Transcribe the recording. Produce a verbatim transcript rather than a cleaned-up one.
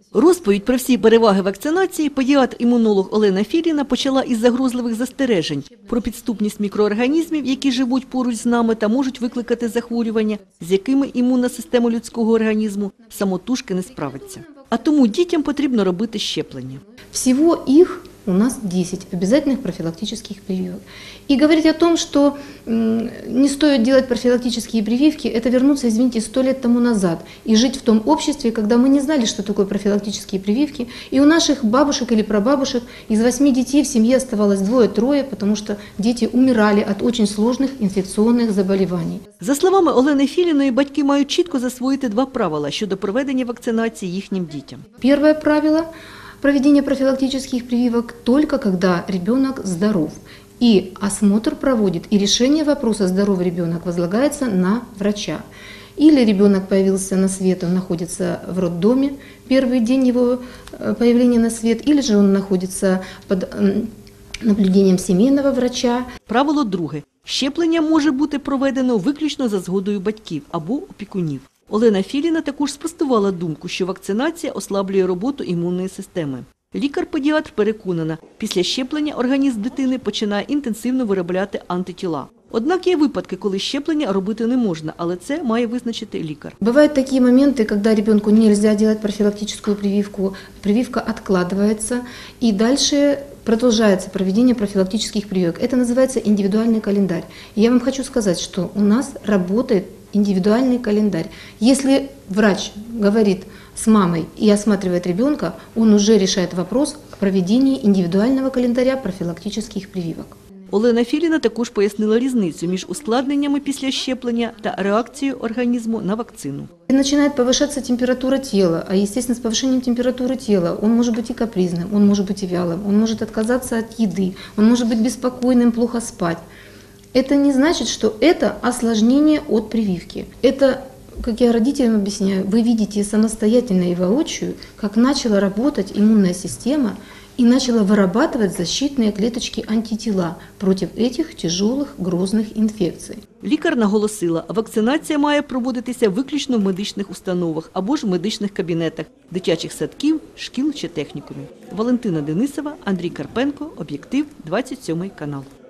Розповідь про всі переваги вакцинації педіатр-імунолог Олена Філіна почала із загрозливих застережень про підступність мікроорганізмів, які живуть поруч з нами та можуть викликати захворювання, з якими імунна система людського організму самотужки не справиться. А тому дітям потрібно робити щеплення. Всего их у нас десять обязательных профилактических прививок. И говорить о том, что не стоит делать профилактические прививки, это вернуться, извините, сто лет тому назад и жить в том обществе, когда мы не знали, что такое профилактические прививки. И у наших бабушек или прабабушек из восьми детей в семье оставалось двое-трое, потому что дети умирали от очень сложных инфекционных заболеваний. За словами Олени Філіної, батьки мають чітко засвоїти два правила щодо проведення вакцинації їхнім дітям. Первое правило – проведение профилактических прививок только когда ребенок здоров. И осмотр проводит, и решение вопроса «здоровый ребенок» возлагается на врача. Или ребенок появился на свет, он находится в роддоме, первый день его появления на свет, или же он находится под наблюдением сімейного врача. Правило друге. Щеплення може бути проведено виключно за згодою батьків або опікунів. Олена Філіна також спростувала думку, що вакцинація ослаблює роботу імунної системи. Лікар-педіатр переконана, після щеплення організм дитини починає інтенсивно виробляти антитіла. Однак є випадки, коли щеплення робити не можна, але це має визначити лікар. Бывают такие моменты, когда ребенку нельзя делать профилактическую прививку, прививка откладывается, и дальше продолжается проведение профилактических прививок. Это называется индивидуальный календарь. И я вам хочу сказать, что у нас работает индивидуальный календарь. Если врач говорит с мамой и осматривает ребенка, он уже решает вопрос о проведении индивидуального календаря профилактических прививок. Олена Філіна також пояснила різницю між ускладненнями після щеплення та реакцією організму на вакцину. Начинает повышаться температура тела, а естественно с повышением температуры тела он может быть и капризным, он может быть и вялым, он может отказаться от еды, он может быть беспокойным, плохо спать. Это не значит, что это осложнение от прививки. Это, как я родителям объясняю, вы видите самостоятельно и воочию, как начала работать иммунная система и начала вырабатывать защитные клеточки антитела против этих тяжелых, грозных инфекций. Лікар наголосила, вакцинація має проводитися виключно в медичних установах або ж в медичних кабінетах, дитячих садків, шкіл чи технікумів. Валентина Денисова, Андрій Карпенко, Об'єктив, двадцять сьомий канал.